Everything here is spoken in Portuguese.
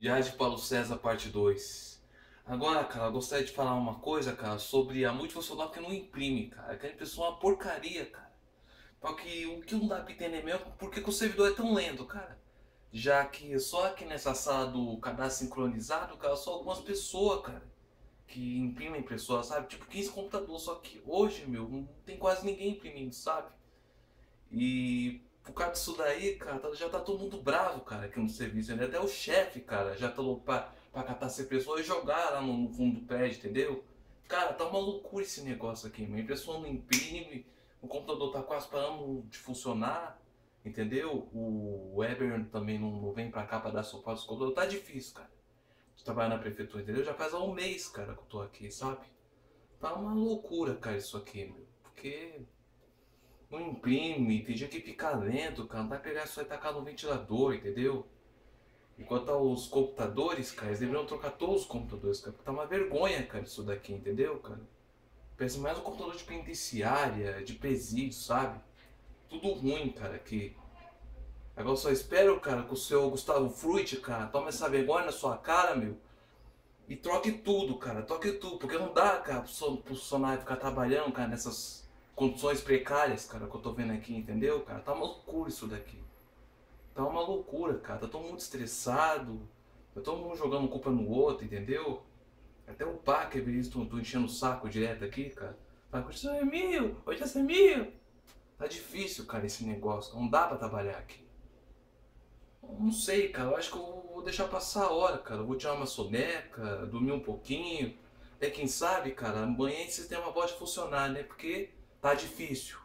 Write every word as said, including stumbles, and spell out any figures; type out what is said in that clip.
Viagem para o César, parte dois. Agora, cara, eu gostaria de falar uma coisa, cara, sobre a multifuncional que não imprime, cara. Aquela impressão é uma porcaria, cara. Só que o que não dá pra entender mesmo é por que que o servidor é tão lento, cara. Já que só aqui nessa sala do cadastro sincronizado, cara, só algumas pessoas, cara, que imprimem impressora, sabe? Tipo quinze computadores, só que hoje, meu, não tem quase ninguém imprimindo, sabe? E por causa disso daí, cara, tá- já tá todo mundo bravo, cara, aqui no serviço, né? Até o chefe, cara, já tá louco pra, pra catar essa pessoa e jogar lá no, no fundo do prédio, entendeu? Cara, tá uma loucura esse negócio aqui, meu. A impressora não imprime, o computador tá quase parando de funcionar, entendeu? O Weber também não, não vem pra cá pra dar suporte ao computador. Tá difícil, cara, de trabalhar na prefeitura, entendeu? Já faz há um mês, cara, que eu tô aqui, sabe? Tá uma loucura, cara, isso aqui, meu. Porque não imprime, tem dia que fica lento, cara. Não vai pegar só e tacar no ventilador, entendeu? Enquanto os computadores, cara, eles deveriam trocar todos os computadores, cara. Porque tá uma vergonha, cara, isso daqui, entendeu, cara? Pensa mais um computador de penitenciária, de presídio, sabe? Tudo ruim, cara, aqui. Agora eu só espero, cara, que o seu Gustavo Fruit, cara, tome essa vergonha na sua cara, meu. E troque tudo, cara, troque tudo. Porque não dá, cara, pro funcionário ficar trabalhando, cara, nessas condições precárias, cara, que eu tô vendo aqui, entendeu, cara? Tá uma loucura isso daqui. Tá uma loucura, cara. Tá todo mundo estressado. Tá todo mundo jogando culpa no outro, entendeu? Até o Packer, eles estão enchendo o saco direto aqui, cara. Fala, hoje é mil, hoje é mil. Tá difícil, cara, esse negócio. Não dá pra trabalhar aqui. Não sei, cara. Eu acho que eu vou deixar passar a hora, cara. Eu vou tirar uma soneca, dormir um pouquinho. Até quem sabe, cara, amanhã esse sistema pode funcionar, né? Porque tá difícil.